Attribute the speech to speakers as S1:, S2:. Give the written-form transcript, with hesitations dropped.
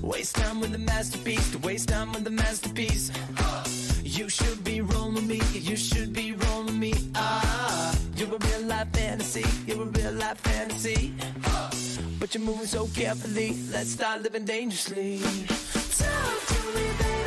S1: Waste time with the masterpiece, to waste time with the masterpiece. You should be rolling with me, you should be rolling with me. You're a real life fantasy, you're a real life fantasy. But you're moving so carefully, let's start living dangerously. Talk to me, baby.